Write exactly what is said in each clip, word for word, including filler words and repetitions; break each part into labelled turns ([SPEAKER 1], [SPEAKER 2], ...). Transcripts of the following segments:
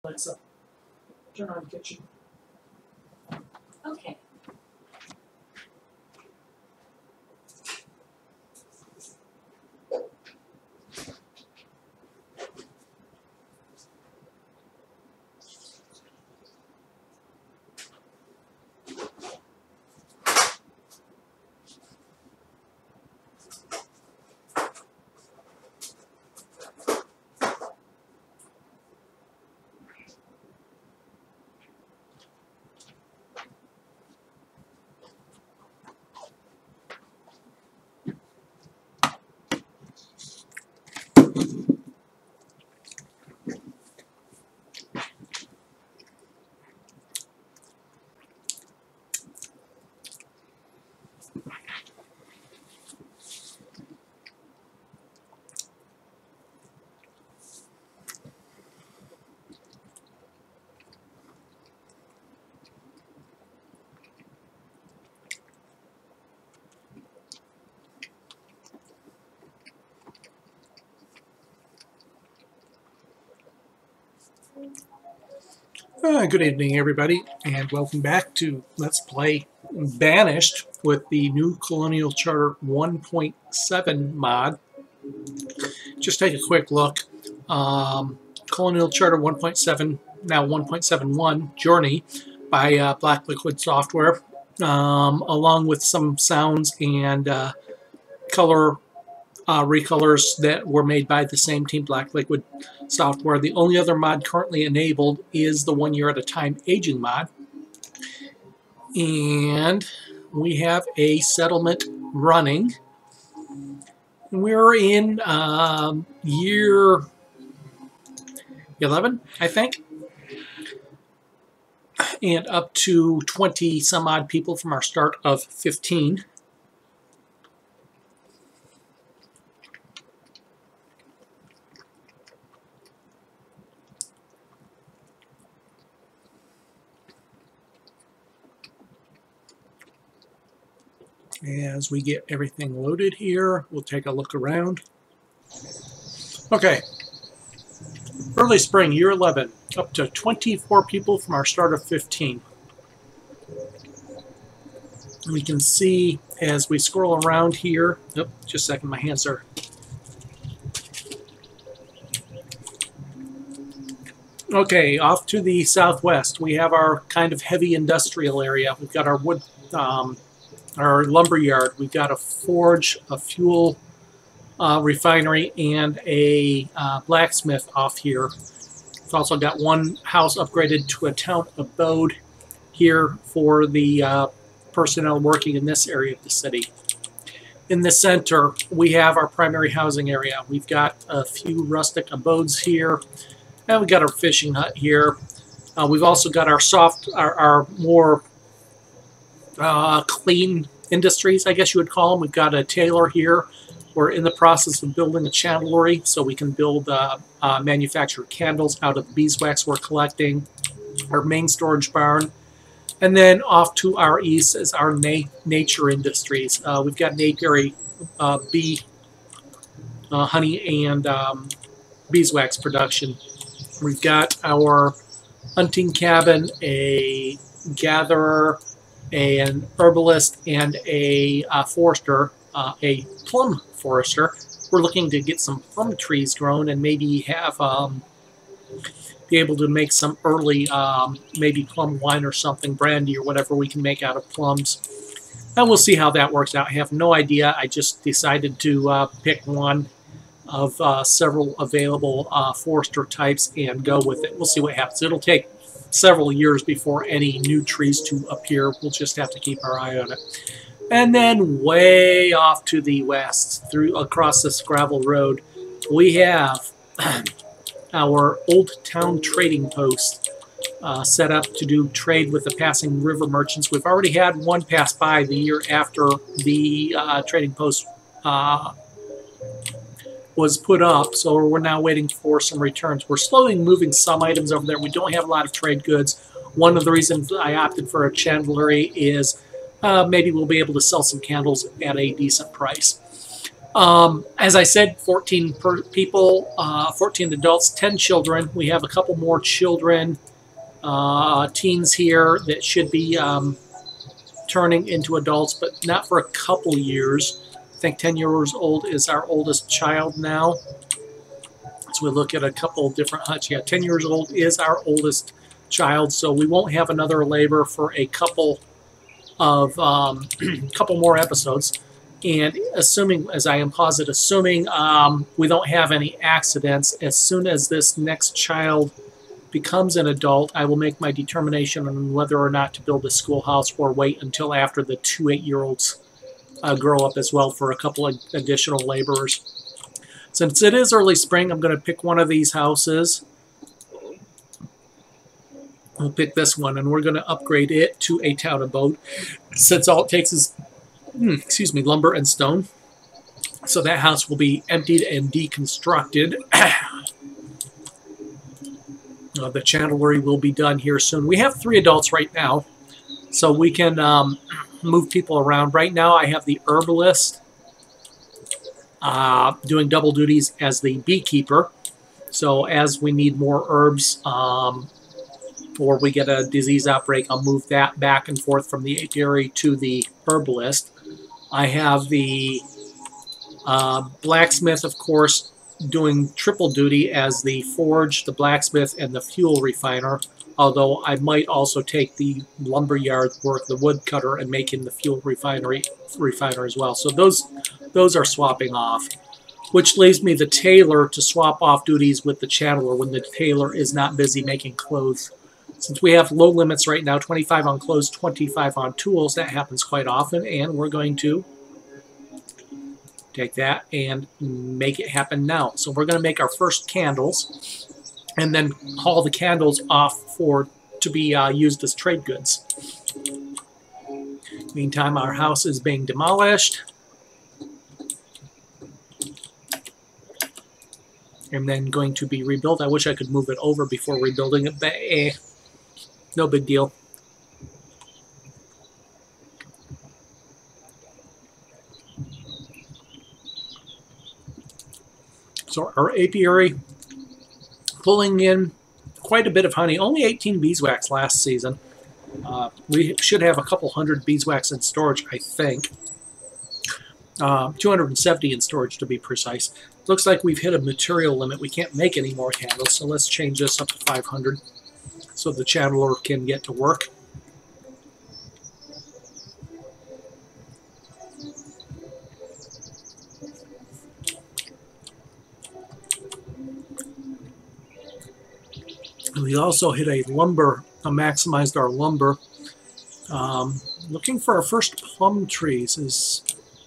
[SPEAKER 1] Alexa, turn on kitchen.
[SPEAKER 2] Okay.
[SPEAKER 1] Uh, good evening, everybody, and welcome back to Let's Play Banished with the new Colonial Charter one point seven mod. Just take a quick look. Um, Colonial Charter one point seven, now one point seven one, Journey by uh, Black Liquid Software, um, along with some sounds and uh, color Uh, recolors that were made by the same team, Black Liquid Software. The only other mod currently enabled is the one year at a time aging mod. And we have a settlement running. We're in um, year eleven, I think. And up to twenty some odd people from our start of fifteen. As we get everything loaded here, we'll take a look around. Okay, early spring, year eleven, up to twenty-four people from our start of fifteen. We can see as we scroll around here, oh, just a second, my hands are... Okay, off to the southwest, we have our kind of heavy industrial area. We've got our wood... Um, our lumber yard. We've got a forge, a fuel uh, refinery, and a uh, blacksmith off here. We've also got one house upgraded to a town abode here for the uh, personnel working in this area of the city. In the center, we have our primary housing area. We've got a few rustic abodes here, and we've got our fishing hut here. Uh, we've also got our soft, our, our more Uh, clean industries, I guess you would call them. We've got a tailor here. We're in the process of building a chandlery so we can build uh, uh, manufactured candles out of the beeswax we're collecting. Our main storage barn. And then off to our east is our na nature industries. Uh, we've got an apiary, uh, bee, uh, honey, and um, beeswax production. We've got our hunting cabin, a gatherer, an herbalist, and a uh, forester, uh, a plum forester. We're looking to get some plum trees grown and maybe have um, be able to make some early um, maybe plum wine or something, brandy or whatever we can make out of plums. And we'll see how that works out. I have no idea. I just decided to uh, pick one of uh, several available uh, forester types and go with it. We'll see what happens. It'll take several years before any new trees to appear. We'll just have to keep our eye on it. And then way off to the west, through across this gravel road, we have our Old Town Trading Post uh, set up to do trade with the passing river merchants. We've already had one pass by the year after the uh, trading post uh, was put up, so we're now waiting for some returns. We're slowly moving some items over there. We don't have a lot of trade goods. One of the reasons I opted for a chandlery is uh, maybe we'll be able to sell some candles at a decent price. Um, as I said, fourteen per people, uh, fourteen adults, ten children. We have a couple more children, uh, teens here that should be um, turning into adults, but not for a couple years. I think ten years old is our oldest child now. So we look at a couple different huts. Yeah, ten years old is our oldest child, so we won't have another labor for a couple of um, couple more episodes. And assuming, as I am positive, assuming um, we don't have any accidents, as soon as this next child becomes an adult, I will make my determination on whether or not to build a schoolhouse or wait until after the two eight-year-olds uh, grow up as well for a couple of additional laborers. Since it is early spring, I'm going to pick one of these houses. We'll pick this one, and we're going to upgrade it to a town abode, since all it takes is excuse me, lumber and stone. So that house will be emptied and deconstructed. uh, the chandlery will be done here soon. We have three adults right now, so we can um, move people around. Right now I have the herbalist uh, doing double duties as the beekeeper. So as we need more herbs um, or we get a disease outbreak, I'll move that back and forth from the apiary to the herbalist. I have the uh, blacksmith, of course, doing triple duty as the forge, the blacksmith, and the fuel refiner, although I might also take the lumberyard work, the woodcutter, and make him the fuel refinery refiner as well. So those, those are swapping off, which leaves me the tailor to swap off duties with the chandler when the tailor is not busy making clothes. Since we have low limits right now, twenty-five on clothes, twenty-five on tools, that happens quite often, and we're going to take that and make it happen now. So we're going to make our first candles, and then haul the candles off for to be uh, used as trade goods. Meantime, our house is being demolished, and then going to be rebuilt. I wish I could move it over before rebuilding it, but eh. No big deal. So our apiary pulling in quite a bit of honey. Only eighteen beeswax last season. Uh, we should have a couple hundred beeswax in storage, I think. Uh, two hundred seventy in storage to be precise. Looks like we've hit a material limit. We can't make any more candles, so let's change this up to five hundred. So the chandler can get to work. We also hit a lumber, uh, maximized our lumber. Um, looking for our first plum trees is,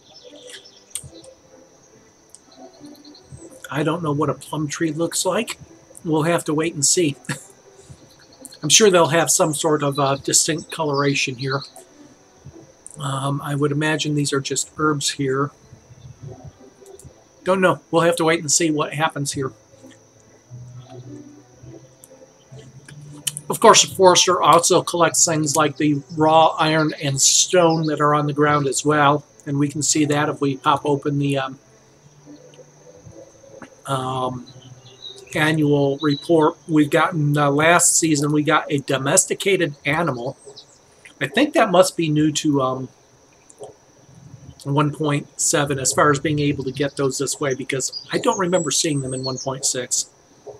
[SPEAKER 1] I don't know what a plum tree looks like. We'll have to wait and see. I'm sure they'll have some sort of uh, distinct coloration here. Um, I would imagine these are just herbs here. Don't know. We'll have to wait and see what happens here. Of course, the forester also collects things like the raw iron and stone that are on the ground as well. And we can see that if we pop open the um, um, annual report. We've gotten, uh, last season, we got a domesticated animal. I think that must be new to um, one point seven as far as being able to get those this way, because I don't remember seeing them in one point six.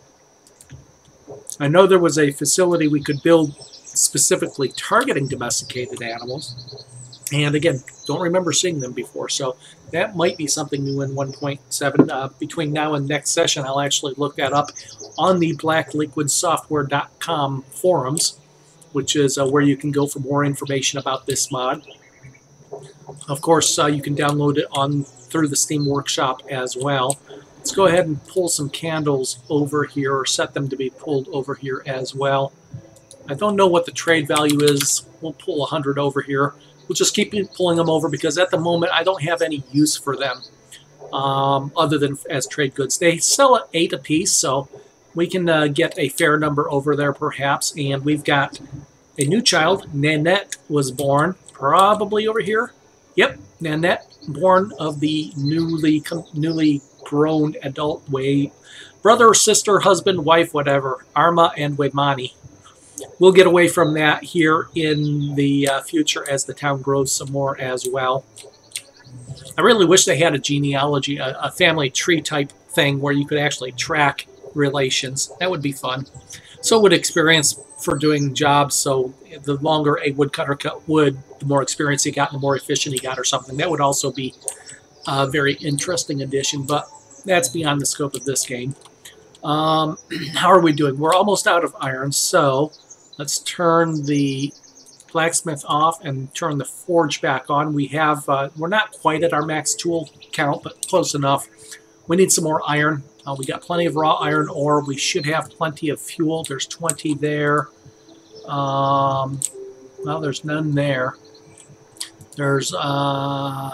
[SPEAKER 1] I know there was a facility we could build specifically targeting domesticated animals, and again, don't remember seeing them before, so that might be something new in one point seven. Uh, between now and next session, I'll actually look that up on the black liquid software dot com forums, which is uh, where you can go for more information about this mod. Of course, uh, you can download it on through the Steam Workshop as well. Let's go ahead and pull some candles over here, or set them to be pulled over here as well. I don't know what the trade value is. We'll pull one hundred over here. We'll just keep pulling them over because at the moment I don't have any use for them um, other than as trade goods. They sell at eight a piece, so we can uh, get a fair number over there perhaps. And we've got a new child. Nanette was born probably over here. Yep, Nanette, born of the newly newly grown adult way, brother, sister, husband, wife, whatever, Arma and Wedmani. We'll get away from that here in the uh, future as the town grows some more as well. I really wish they had a genealogy, a, a family tree type thing where you could actually track relations. That would be fun. So would experience for doing jobs. So the longer a woodcutter cut wood, the more experience he got, the more efficient he got or something. That would also be a very interesting addition, but that's beyond the scope of this game. Um, how are we doing? We're almost out of iron, so let's turn the blacksmith off and turn the forge back on. We have, uh, we're not quite at our max tool count, but close enough. We need some more iron. Uh, we got plenty of raw iron ore. We should have plenty of fuel. There's twenty there. Um, well, there's none there. There's uh,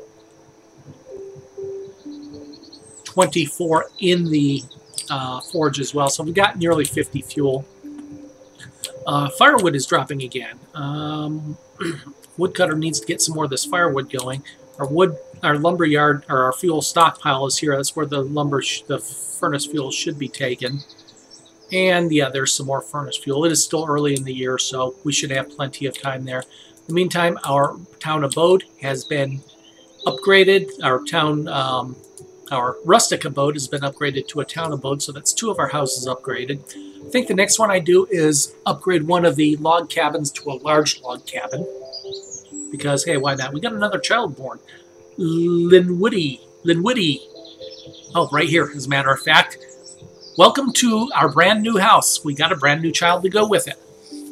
[SPEAKER 1] twenty-four in the uh, forge as well. So we got nearly fifty fuel. Uh, firewood is dropping again. Um, woodcutter needs to get some more of this firewood going. Our wood, our lumber yard, or our fuel stockpile is here. That's where the lumber, sh the furnace fuel should be taken. And yeah, there's some more furnace fuel. It is still early in the year, so we should have plenty of time there. In the meantime, our town abode has been upgraded. Our town, um, our rustic abode has been upgraded to a town abode, so that's two of our houses upgraded. I think the next one I do is upgrade one of the log cabins to a large log cabin. Because, hey, why not? We got another child born. Linwoody. Linwoody. Oh, right here, as a matter of fact. Welcome to our brand new house. We got a brand new child to go with it.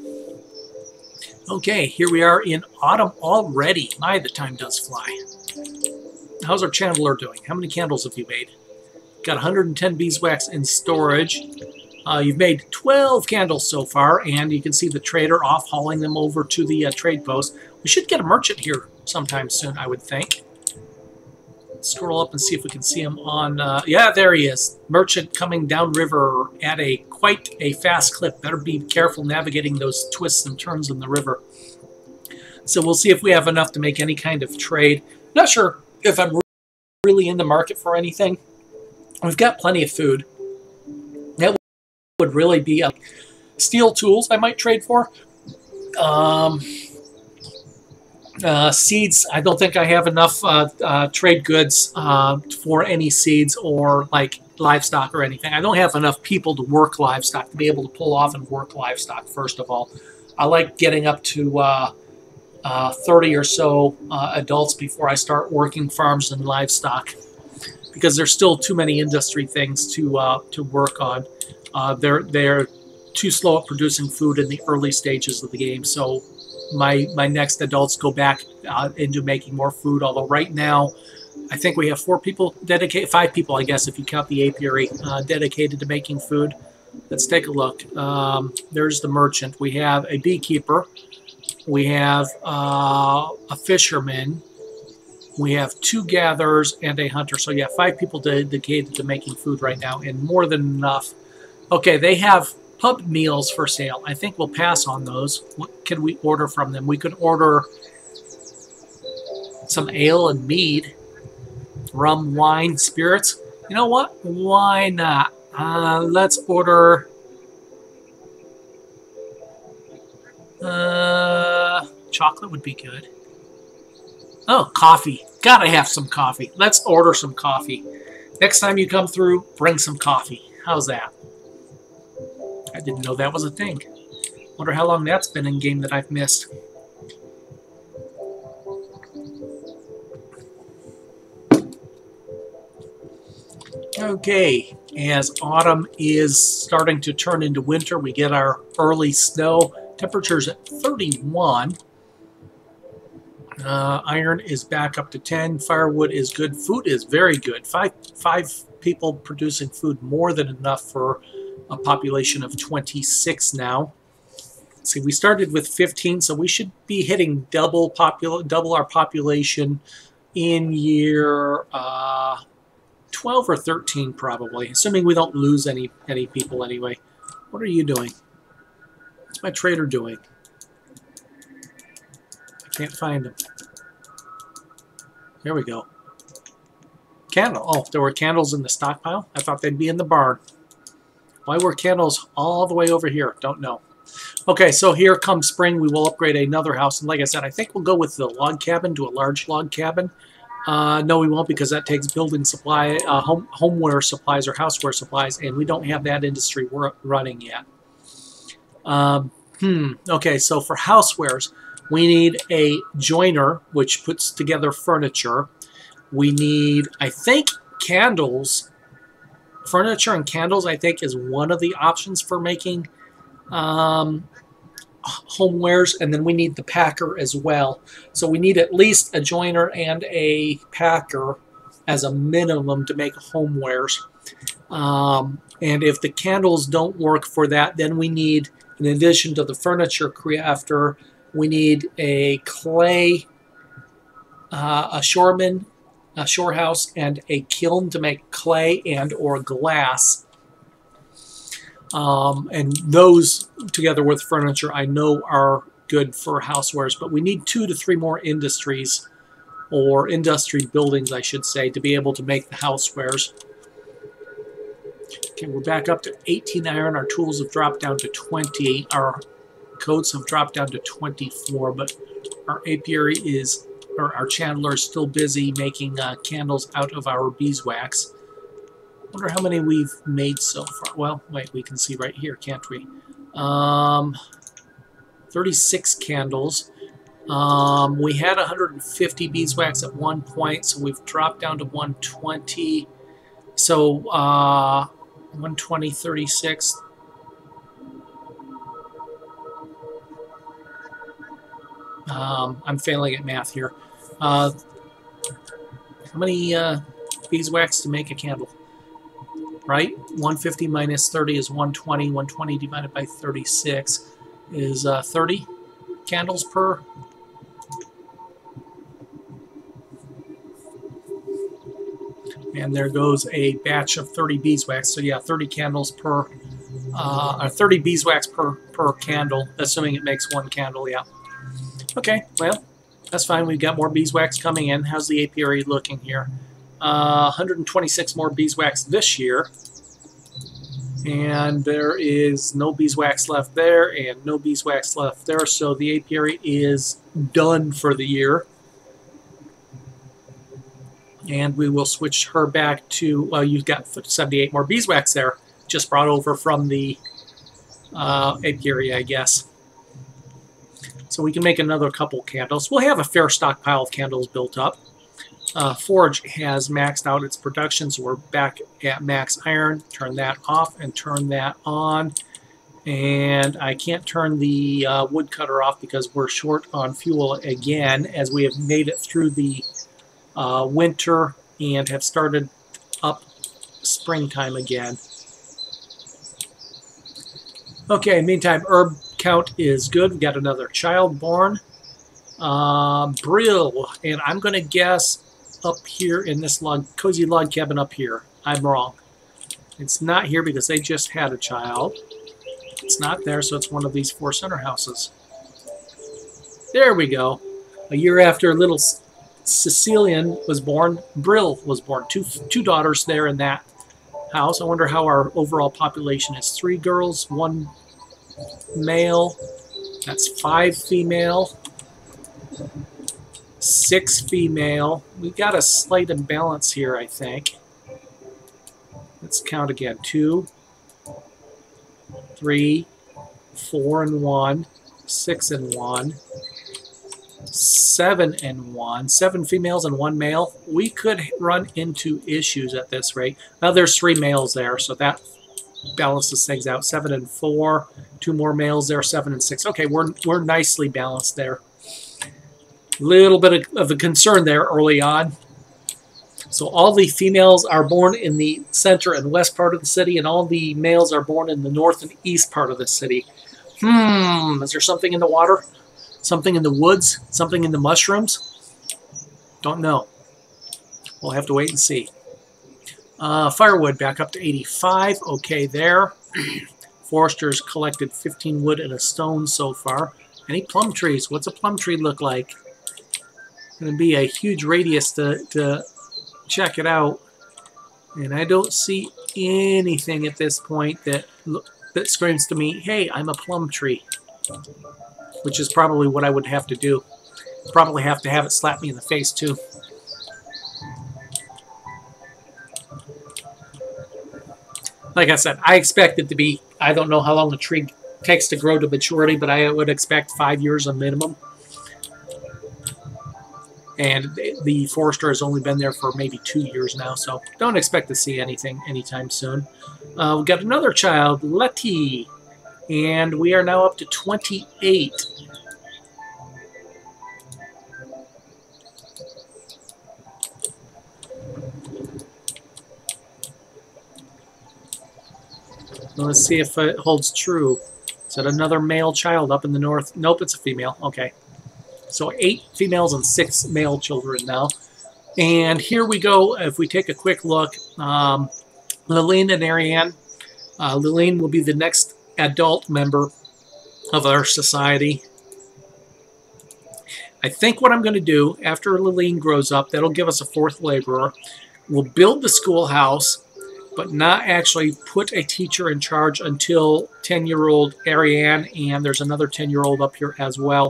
[SPEAKER 1] Okay, here we are in autumn already. My, the time does fly. How's our chandler doing? How many candles have you made? Got one hundred ten beeswax in storage. Uh, you've made twelve candles so far, and you can see the trader off hauling them over to the uh, trade post. We should get a merchant here sometime soon, I would think. Scroll up and see if we can see him on... Uh, yeah, there he is. Merchant coming downriver at a quite a fast clip. Better be careful navigating those twists and turns in the river. So we'll see if we have enough to make any kind of trade. Not sure if I'm really in the market for anything. We've got plenty of food. That would really be uh, steel tools I might trade for. Um, uh, seeds, I don't think I have enough uh, uh, trade goods uh, for any seeds or like livestock or anything. I don't have enough people to work livestock, to be able to pull off and work livestock, first of all. I like getting up to uh, uh, thirty or so uh, adults before I start working farms and livestock, because there's still too many industry things to uh, to work on. Uh, they're they're too slow at producing food in the early stages of the game. So my my next adults go back uh, into making more food. Although right now, I think we have four people dedicated, five people, I guess, if you count the apiary, uh, dedicated to making food. Let's take a look. Um, there's the merchant. We have a beekeeper. We have uh, a fisherman. We have two gatherers and a hunter. So yeah, five people dedicated to making food right now, and more than enough. Okay, they have pub meals for sale. I think we'll pass on those. What can we order from them? We could order some ale and mead, rum, wine, spirits. You know what? Why not? Uh, let's order uh, chocolate would be good. Oh, coffee. Gotta have some coffee. Let's order some coffee. Next time you come through, bring some coffee. How's that? I didn't know that was a thing. Wonder how long that's been in game that I've missed. Okay, as autumn is starting to turn into winter, we get our early snow. Temperature's at thirty-one. Uh, iron is back up to ten. Firewood is good. Food is very good. Five, five people producing food, more than enough for a population of twenty-six now. Let's see, we started with fifteen, so we should be hitting double popul double our population in year uh, twelve or thirteen, probably, assuming we don't lose any any people anyway. What are you doing? What's my trader doing? I can't find him. There we go. Candle. Oh, there were candles in the stockpile? I thought they'd be in the barn. Why were candles all the way over here? Don't know. Okay, so here comes spring. We will upgrade another house. And like I said, I think we'll go with the log cabin to a large log cabin. Uh, no, we won't, because that takes building supply, uh, home, homeware supplies or houseware supplies, and we don't have that industry running yet. Um, hmm. Okay, so for housewares, we need a joiner, which puts together furniture. We need, I think, candles. Furniture and candles, I think, is one of the options for making um, homewares, and then we need the packer as well. So we need at least a joiner and a packer as a minimum to make homewares. Um, and if the candles don't work for that, then we need, in addition to the furniture crafter, we need a clay, uh, a shoreman, a shore house, and a kiln to make clay and or glass. Um, and those, together with furniture, I know are good for housewares. But we need two to three more industries, or industry buildings, I should say, to be able to make the housewares. Okay, we're back up to eighteen iron. Our tools have dropped down to twenty. Our coats have dropped down to twenty-four. But our apiary is, or our chandler is still busy making uh, candles out of our beeswax. I wonder how many we've made so far. Well, wait, we can see right here, can't we? Um, thirty-six candles. Um, we had one hundred fifty beeswax at one point, so we've dropped down to one twenty. So, uh, one twenty, thirty-six. Um, I'm failing at math here. Uh, how many uh, beeswax to make a candle? Right? one fifty minus thirty is one twenty. one twenty divided by thirty-six is uh, thirty candles per. And there goes a batch of thirty beeswax. So yeah, thirty candles per, uh, or thirty beeswax per, per candle, assuming it makes one candle, yeah. Okay, well, that's fine. We've got more beeswax coming in. How's the apiary looking here? Uh, one hundred twenty-six more beeswax this year. And there is no beeswax left there and no beeswax left there. So the apiary is done for the year. And we will switch her back to, well, you've got seventy-eight more beeswax there. Just brought over from the uh, apiary, I guess. So we can make another couple candles. We'll have a fair stockpile of candles built up. Uh, Forge has maxed out its production, so we're back at max iron. Turn that off and turn that on. And I can't turn the uh, woodcutter off because we're short on fuel again, as we have made it through the uh, winter and have started up springtime again. Okay, meantime, herb count is good. We got another child born. Uh, Brill, and I'm going to guess up here in this log, cozy log cabin up here. I'm wrong. It's not here because they just had a child. It's not there, so it's one of these four center houses. There we go. A year after little Sicilian was born, Brill was born. Two, two daughters there in that house. I wonder how our overall population is. Three girls, one male. That's five female. Six female. We got a slight imbalance here, I think. Let's count again. Two, three, four and one, six and one, seven and one, seven females and one male. We could run into issues at this rate. Now there's three males there, so that balances things out. Seven and four, two more males there, seven and six. Okay, we're we're nicely balanced there. Little bit of, of a concern there early on. So all the females are born in the center and west part of the city, and all the males are born in the north and east part of the city. Hmm, is there something in the water? Something in the woods? Something in the mushrooms? Don't know. We'll have to wait and see. Uh, firewood back up to eighty-five. Okay there. Foresters collected fifteen wood and a stone so far. Any plum trees? What's a plum tree look like? going to be a huge radius to, to check it out. And I don't see anything at this point that that screams to me, hey, I'm a plum tree. Which is probably what I would have to do. Probably have to have it slap me in the face too. Like I said, I expect it to be, I don't know how long a tree takes to grow to maturity, but I would expect five years a minimum. And the forester has only been there for maybe two years now, so don't expect to see anything anytime soon. Uh, we've got another child, Letty, and we are now up to twenty-eight. Let's see if it holds true. Is that another male child up in the north? Nope, it's a female. Okay. So eight females and six male children now. And here we go. If we take a quick look, um, Liline and Ariane. Uh, Liline will be the next adult member of our society. I think what I'm going to do after Liline grows up, that'll give us a fourth laborer. We'll build the schoolhouse, but not actually put a teacher in charge until ten-year-old Ariane, and there's another ten-year-old up here as well.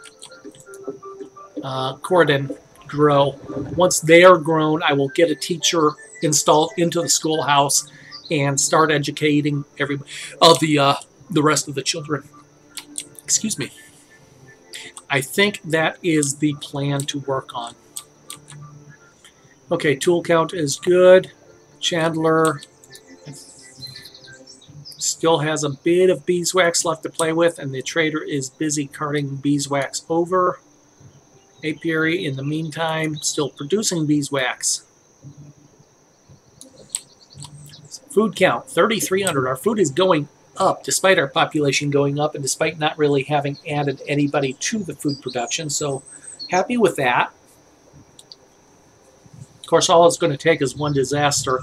[SPEAKER 1] Uh, Corden grow. Once they are grown, I will get a teacher installed into the schoolhouse and start educating everybody, of the uh, the rest of the children. Excuse me. I think that is the plan to work on. Okay, tool count is good. Chandler still has a bit of beeswax left to play with, and the trader is busy carting beeswax over. Apiary, in the meantime, still producing beeswax. Food count, thirty-three hundred. Our food is going up, despite our population going up, and despite not really having added anybody to the food production. So, happy with that. Of course, all it's going to take is one disaster.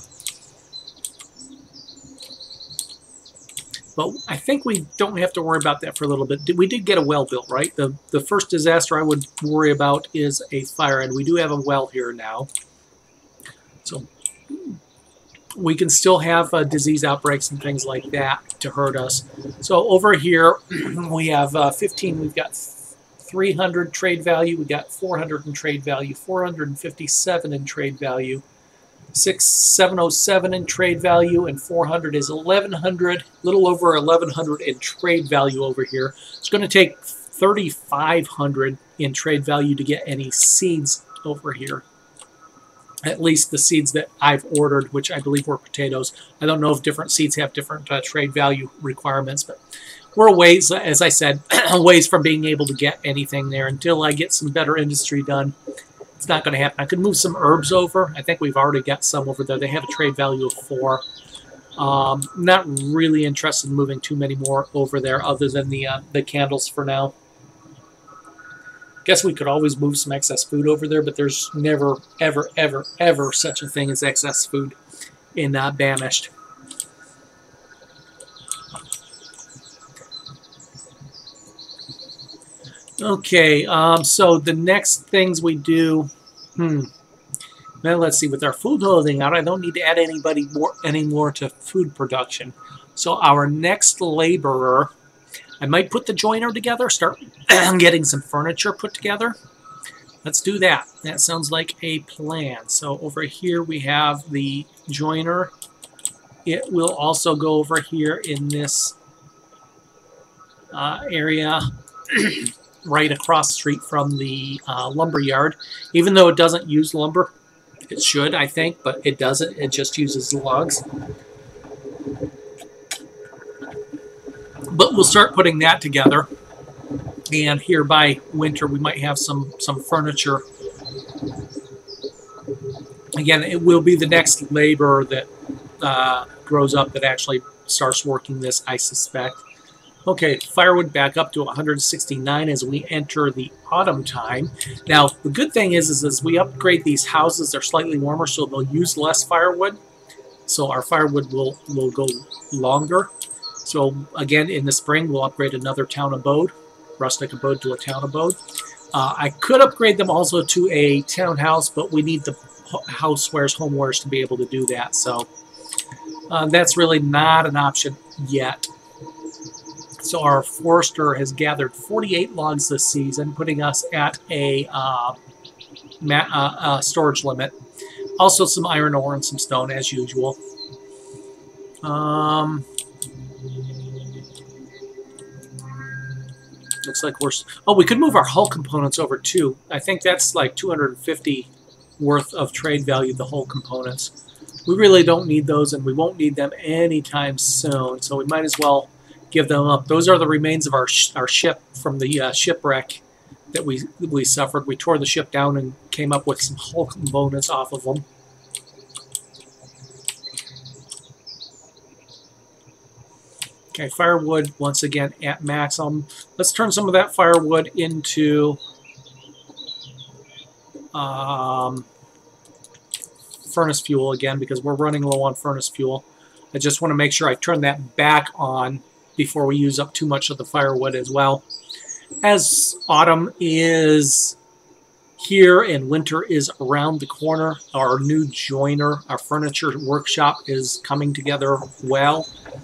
[SPEAKER 1] But I think we don't have to worry about that for a little bit. We did get a well built, right? The, the first disaster I would worry about is a fire, and we do have a well here now. So we can still have uh, disease outbreaks and things like that to hurt us. So over here, we have uh, fifteen. We've got three hundred trade value. We got four hundred in trade value, four hundred fifty-seven in trade value, six seven oh seven in trade value, and four hundred is eleven hundred, a little over eleven hundred in trade value over here. It's going to take thirty-five hundred in trade value to get any seeds over here. At least the seeds that I've ordered, which I believe were potatoes. I don't know if different seeds have different uh, trade value requirements, but we're a ways, as I said, ways from being able to get anything there until I get some better industry done. It's not going to happen. I could move some herbs over. I think we've already got some over there. They have a trade value of four. Um, not really interested in moving too many more over there other than the, uh, the candles for now. Guess we could always move some excess food over there, but there's never, ever, ever, ever such a thing as excess food in uh, Banished. Okay, um, so the next things we do, hmm, now let's see, with our food loading out, I don't need to add anybody more, any more to food production. So our next laborer, I might put the joiner together, start getting some furniture put together. Let's do that. That sounds like a plan. So over here we have the joiner. It will also go over here in this uh, area right across the street from the uh, lumber yard. Even though it doesn't use lumber, it should, I think, but it doesn't. It just uses logs. But we'll start putting that together, and here by winter we might have some some furniture. Again, it will be the next laborer that uh, grows up that actually starts working this, I suspect. Okay, firewood back up to one hundred sixty-nine as we enter the autumn time. Now, the good thing is, is as we upgrade these houses, they're slightly warmer, so they'll use less firewood. So our firewood will, will go longer. So again, in the spring, we'll upgrade another town abode, rustic abode to a town abode. Uh, I could upgrade them also to a townhouse, but we need the housewares, homewares to be able to do that. So uh, that's really not an option yet. So our forester has gathered forty-eight logs this season, putting us at a uh, ma uh, uh, storage limit. Also some iron ore and some stone as usual. Um, looks like we're... Oh, we could move our hull components over too. I think that's like two hundred fifty worth of trade value, the hull components. We really don't need those, and we won't need them anytime soon, so we might as well give them up. Those are the remains of our sh our ship from the uh, shipwreck that we we suffered. We tore the ship down and came up with some hull components off of them. Okay, firewood once again at maximum. Let's turn some of that firewood into um, furnace fuel again, because we're running low on furnace fuel. I just want to make sure I turn that back on before we use up too much of the firewood as well. As autumn is here and winter is around the corner, our new joiner, our furniture workshop is coming together well.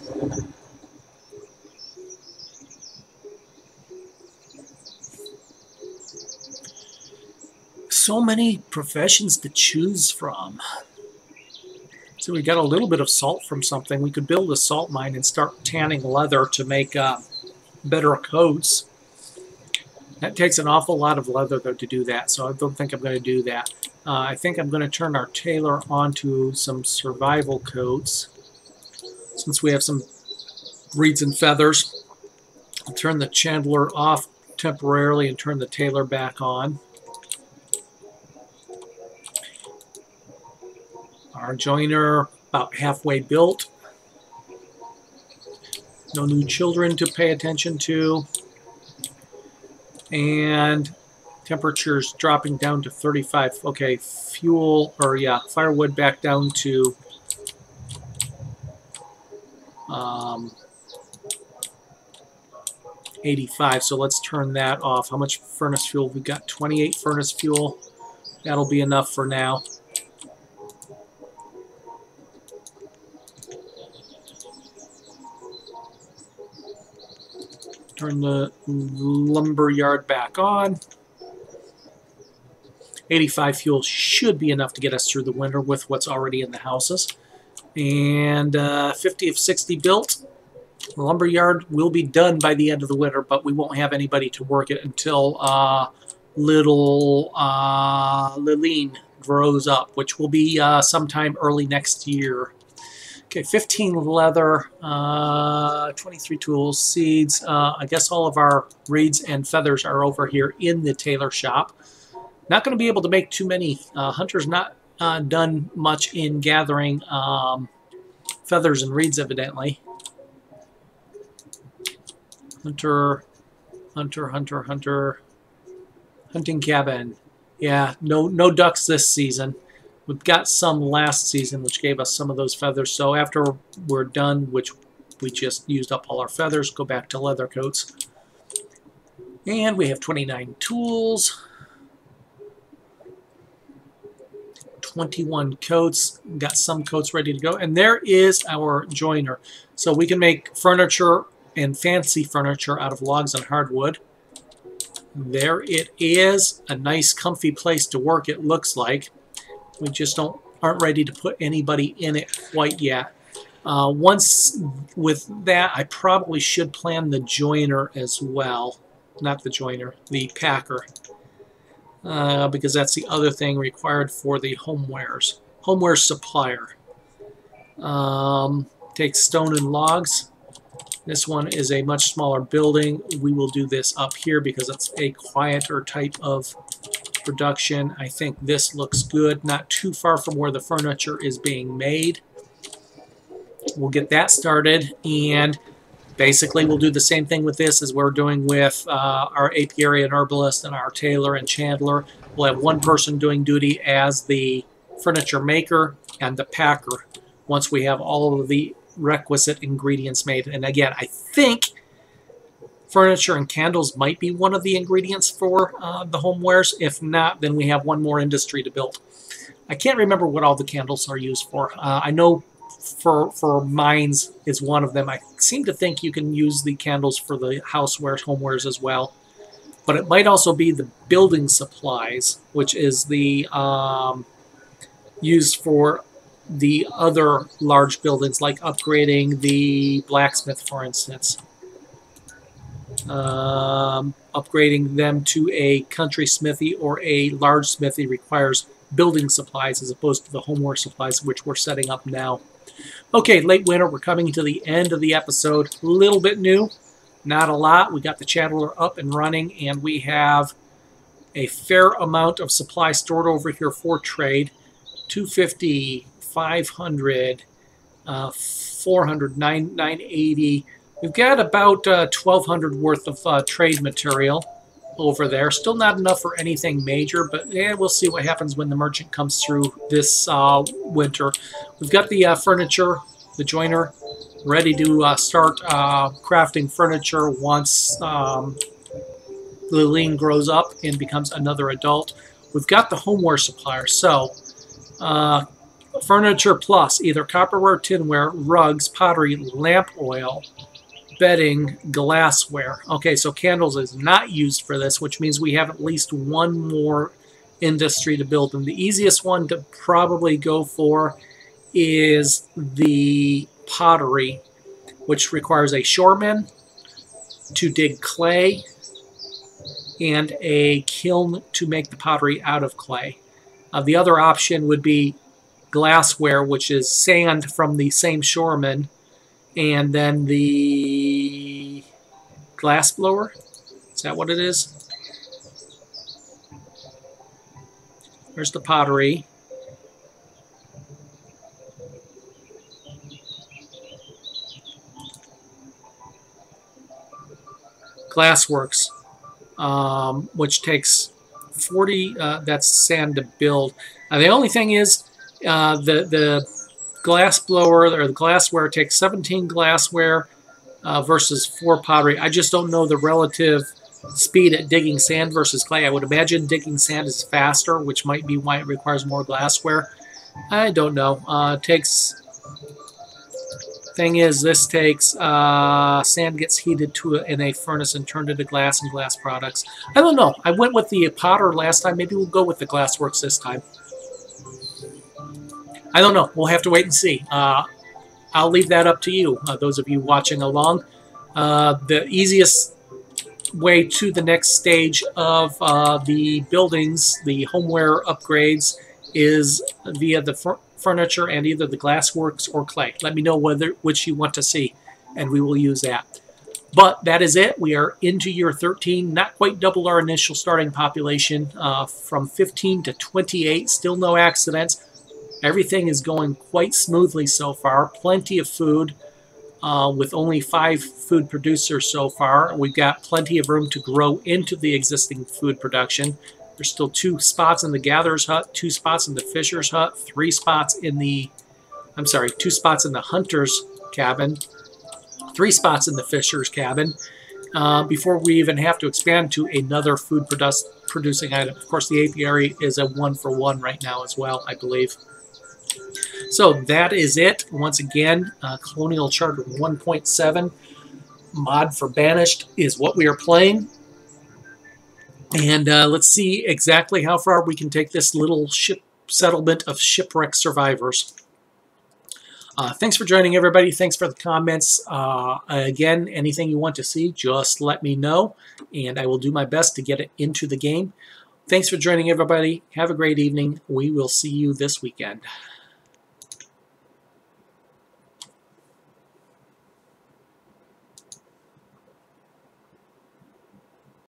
[SPEAKER 1] So many professions to choose from. So we got a little bit of salt from something. We could build a salt mine and start tanning leather to make uh, better coats. That takes an awful lot of leather, though, to do that, so I don't think I'm going to do that. Uh, I think I'm going to turn our tailor onto some survival coats. Since we have some reeds and feathers, I'll turn the chandler off temporarily and turn the tailor back on. Our joiner about halfway built. No new children to pay attention to. And temperatures dropping down to thirty-five. Okay, fuel, or yeah, firewood back down to um, eighty-five. So let's turn that off. How much furnace fuel? We've got twenty-eight furnace fuel. That'll be enough for now. Turn the lumber yard back on. eighty-five fuel should be enough to get us through the winter with what's already in the houses. And uh, fifty of sixty built. The lumber yard will be done by the end of the winter, but we won't have anybody to work it until uh, little uh, Liline grows up, which will be uh, sometime early next year. Okay, fifteen leather, uh, twenty-three tools, seeds. Uh, I guess all of our reeds and feathers are over here in the tailor shop. Not going to be able to make too many. Uh, Hunter's not uh, done much in gathering um, feathers and reeds, evidently. Hunter, hunter, hunter, hunter. Hunting cabin. Yeah, no, no ducks this season. We've got some last season, which gave us some of those feathers. So after we're done, which we just used up all our feathers, go back to leather coats. And we have twenty-nine tools. twenty-one coats. Got some coats ready to go. And there is our joiner. So we can make furniture and fancy furniture out of logs and hardwood. There it is. A nice, comfy place to work, it looks like. We just don't aren't ready to put anybody in it quite yet. Uh, once with that, I probably should plan the joiner as well. Not the joiner, the packer. Uh, because that's the other thing required for the homewares. Homeware supplier. Um, takes stone and logs. This one is a much smaller building. We will do this up here because it's a quieter type of production. I think this looks good, not too far from where the furniture is being made. We'll get that started, and basically we'll do the same thing with this as we're doing with uh, our apiary and herbalist and our tailor and chandler. We'll have one person doing duty as the furniture maker and the packer once we have all of the requisite ingredients made. And again, I think Furniture and candles might be one of the ingredients for uh, the homewares. If not, then we have one more industry to build. I can't remember what all the candles are used for. Uh, I know for for mines is one of them. I seem to think you can use the candles for the housewares, homewares as well. But it might also be the building supplies, which is the um, used for the other large buildings, like upgrading the blacksmith, for instance. Um, upgrading them to a country smithy or a large smithy requires building supplies as opposed to the homeware supplies, which we're setting up now. Okay, late winter, we're coming to the end of the episode. A little bit new, not a lot. We got the Chandler up and running, and we have a fair amount of supply stored over here for trade. two fifty, five hundred, uh, four hundred, nine eighty. We've got about uh, twelve hundred worth of uh, trade material over there. Still not enough for anything major, but yeah, we'll see what happens when the merchant comes through this uh, winter. We've got the uh, furniture, the joiner, ready to uh, start uh, crafting furniture once um, Lileen grows up and becomes another adult. We've got the homeware supplier, so uh, furniture plus either copperware, tinware, rugs, pottery, lamp oil, bedding, glassware. Okay, so candles is not used for this, which means we have at least one more industry to build. And the easiest one to probably go for is the pottery, which requires a shoreman to dig clay and a kiln to make the pottery out of clay. Uh, the other option would be glassware, which is sand from the same shoreman, and then the glass blower. Is that what it is? There's the pottery. Glassworks, um, which takes forty, uh, that's sand to build. Uh, the only thing is, uh, the, the glass blower or the glassware takes seventeen glassware uh, versus four pottery. I just don't know the relative speed at digging sand versus clay. I would imagine digging sand is faster, which might be why it requires more glassware. I don't know. Uh, it takes... Thing is, this takes uh, sand gets heated to a, in a furnace and turned into glass and glass products. I don't know. I went with the potter last time. Maybe we'll go with the glassworks this time. I don't know. We'll have to wait and see. Uh, I'll leave that up to you, uh, those of you watching along. Uh, the easiest way to the next stage of uh, the buildings, the homeware upgrades, is via the fur furniture and either the glassworks or clay. Let me know whether which you want to see, and we will use that. But that is it. We are into year thirteen, not quite double our initial starting population, uh, from fifteen to twenty-eight. Still no accidents. Everything is going quite smoothly so far. Plenty of food, uh, with only five food producers so far. We've got plenty of room to grow into the existing food production. There's still two spots in the gatherer's hut, two spots in the fisher's hut, three spots in the, I'm sorry, two spots in the hunter's cabin, three spots in the fisher's cabin, uh, before we even have to expand to another food produce, producing item. Of course, the apiary is a one-for-one right now as well, I believe. So that is it. Once again, uh, Colonial Charter one point seven mod for Banished is what we are playing. And uh, let's see exactly how far we can take this little ship settlement of shipwreck survivors. Uh, thanks for joining, everybody. Thanks for the comments. Uh, again, anything you want to see, just let me know, and I will do my best to get it into the game. Thanks for joining, everybody. Have a great evening. We will see you this weekend.